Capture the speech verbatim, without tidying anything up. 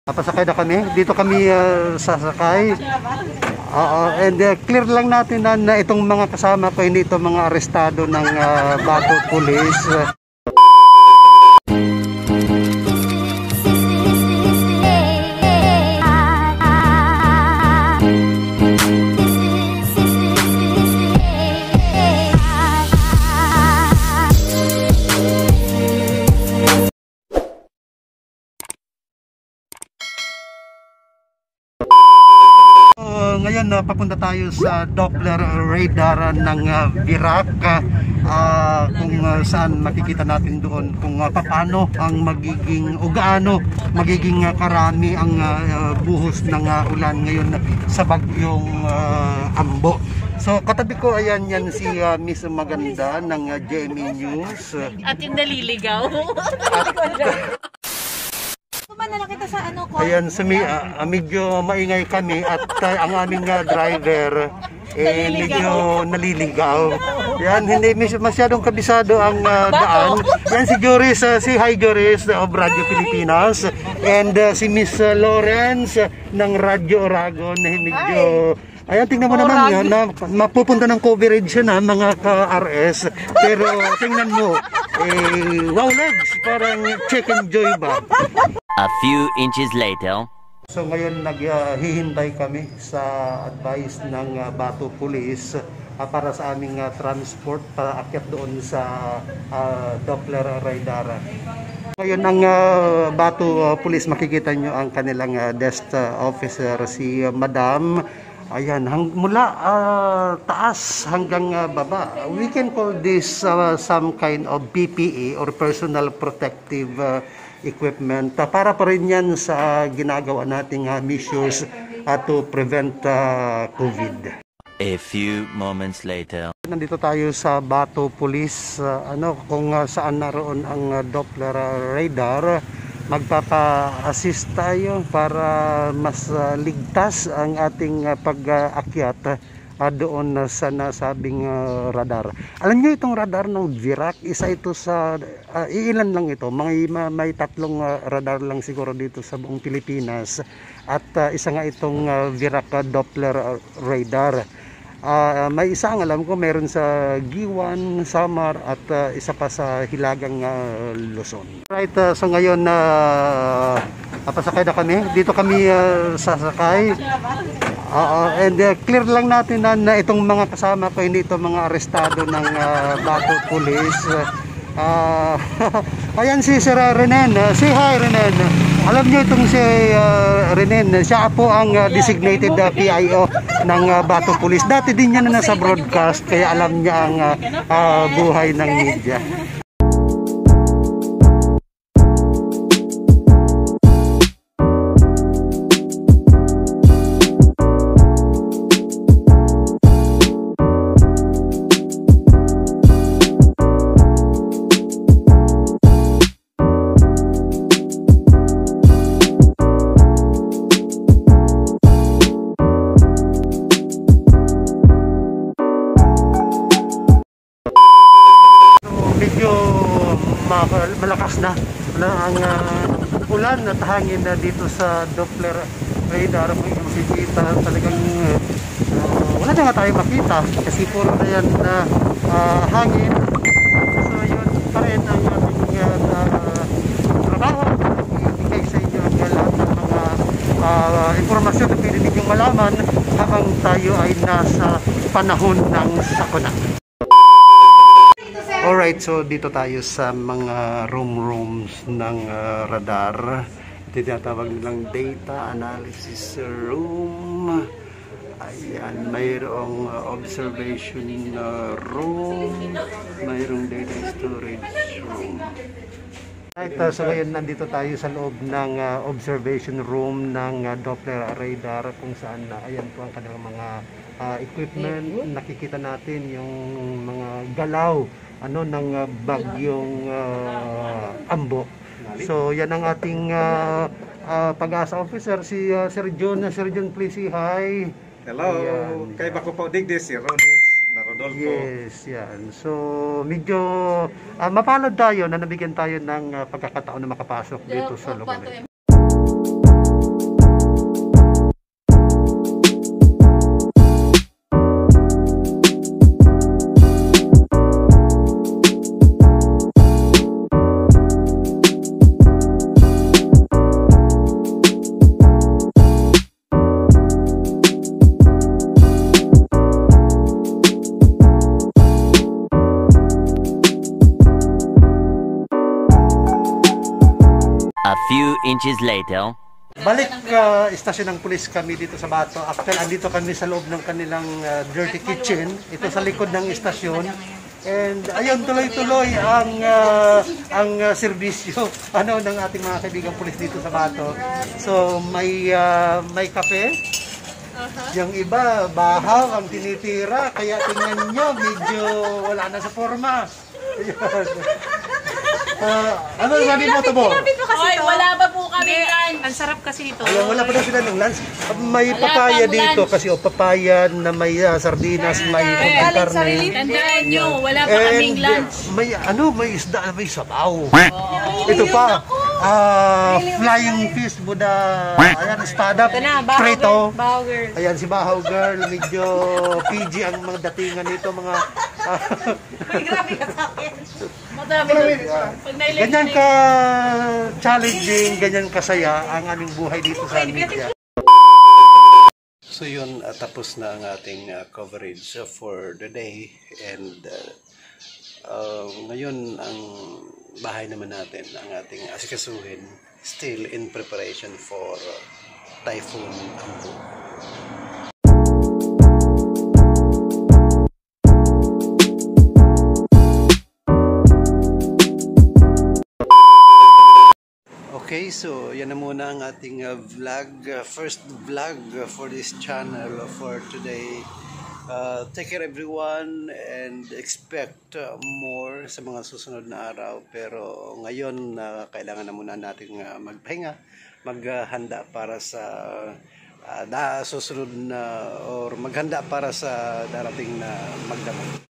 Pasakay na kami. Dito kami uh, sasakay. Uh, and uh, clear lang natin na, na itong mga kasama ko, hindi itong mga arestado ng uh, Bato Police. Ngayon uh, papunta tayo sa Doppler radar ng uh, Virac, uh, kung uh, saan makikita natin doon kung uh, paano ang magiging o gaano magiging uh, karami ang uh, buhos ng uh, ulan ngayon sa Bagyong uh, Ambo. So katabi ko, ayan yan si uh, Miss Maganda ng uh, J M E News. At yung naliligaw. Nakita sa ano ko. Ayan, sumi, uh, medyo maingay kami at uh, ang aming uh, driver eh, medyo naliligaw. Yan, hindi masyadong kabisado ang uh, daan. Yan si Joris, uh, si Hi Joris of Radio Pilipinas, and uh, si Miss uh, Lawrence uh, ng Radio Oragon. Eh, medyo ayan, tingnan mo naman yan, na mapupunta ng coverage na mga ka-R S. Pero tingnan mo, eh, wow legs, parang chicken joy ba? A few inches later. So ngayon naghihintay uh, kami sa advice ng uh, Bato Police uh, para sa aming uh, transport paakyat doon sa uh, Doppler radar. Ngayon ang uh, Bato uh, Police, makikita nyo ang kanilang uh, desk uh, officer, si uh, Madam. Ayan, hang, mula uh, taas hanggang uh, baba. We can call this uh, some kind of P P E or personal protective uh, equipment uh, para pa rin yan sa ginagawa nating uh, measures uh, to prevent uh, COVID. A few moments later. Nandito tayo sa Bato Police, uh, ano, kung uh, saan naroon ang uh, Doppler radar. Magpapa-assist tayo para mas uh, ligtas ang ating uh, pag-aakyat uh, doon uh, sa nasabing uh, radar. Alam niyo itong radar ng Virac, isa ito sa uh, iilan lang ito. May, may tatlong uh, radar lang siguro dito sa buong Pilipinas, at uh, isa nga itong uh, Virac uh, Doppler uh, radar. Uh, may isa ang alam ko meron sa Giwan, Samar, at uh, isa pa sa Hilagang uh, Luzon. Right, uh, so ngayon uh, pasakay na kami. Dito kami uh, sasakay. Uh, and uh, clear lang natin na, na itong mga kasama ko, hindi itong mga arestado ng uh, Bato Police. Uh, ayan si Sir Renen. Uh, say hi, Renen. Alam niyo itong si uh, Renen, siya po ang uh, designated uh, P I O ng uh, Bato Police. Dati din niya na nasa broadcast, kaya alam niya ang uh, uh, buhay ng media. Malakas na, na ang uh, ulan at hangin na dito sa Doppler radar. May makikita talagang uh, wala na nga tayo makita kasi puro na yan na uh, hangin. So yun pa rin ang ating uh, trabaho, ibigay sa inyo ang lahat ng mga uh, informasyon na pwede ninyong malaman habang tayo ay nasa panahon ng sakuna. Alright, so dito tayo sa mga room rooms ng uh, radar. Ito tinatawag nilang data analysis room. Ayan, mayroong uh, observation uh, room, mayroong data storage room. Right, uh, so ngayon nandito tayo sa loob ng uh, observation room ng uh, Doppler radar, kung saan uh, ayan po ang kanilang mga uh, equipment. Nakikita natin yung mga galaw ano ng uh, Bagyong uh, Ambo. So yan ang ating uh, uh, pag-asa officer, si uh, Sir John. Sir John, please say hi. Hello, ayan. Kay bako po digdi si Ronitz na Rodolfo. Yes, yan. So medyo uh, mapalad tayo na nabigyan tayo ng uh, pagkakataon na makapasok dito sa lugar. inches later. Balik uh, istasyon ng pulis kami dito sa Bato. Actually, andito kami sa loob ng kanilang uh, dirty kitchen. Ito sa likod ng istasyon. And ayun, tuloy-tuloy ang uh, ang uh, serbisyo ano ng ating mga kaibigang pulis dito sa Bato. So may uh, may kape. Yung iba bahaw ang tinitira, kaya tingnan nyo medyo wala na sa forma. Uh, ano sabi mo to mo? Oy, wala ba po kami yan? Ang sarap kasi nito. Ayun, wala pa daw sila ng lunch. May papaya dito kasi o papaya na may uh, sardinas, may konting karne. Tandaan nyo, wala pa kaming And, lunch. May ano, may isda, may sabaw. Ito pa, ah, flying fish Buddha, ayan, espada, preto. Bahaw girl. Ayan, si Bahaw Girl, medyo P G ang mga datingan nito, mga... May grabe ka sa akin. Madami. Pag nailig ganyan ka challenging, ganyan kasaya ang aming buhay dito sa media. So yun, uh, tapos na ang ating uh, coverage uh, for the day. And uh, uh, ngayon, ang bahay naman natin, ang ating asikasuhin, still in preparation for uh, Typhoon Ambo. Okay, so yan na muna ang ating uh, vlog, uh, first vlog uh, for this channel for today. Uh, take care everyone and expect uh, more sa mga susunod na araw. Pero ngayon, uh, kailangan na muna natin uh, magpahinga, maghanda para sa uh, da, susunod na or maghanda para sa darating na magdamag.